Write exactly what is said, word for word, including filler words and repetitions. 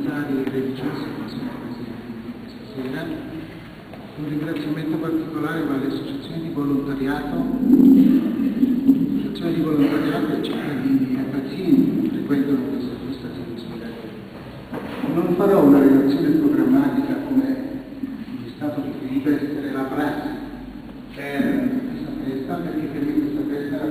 umanitari e religiosi che sono presenti stasera. Un ringraziamento particolare va alle associazioni di volontariato, associazioni di volontariato e cittadini e pazienti che frequentano questa, questa sezione. Non farò una relazione programmatica come è stato di rivestere la prassi per questa festa, perché per me questa festa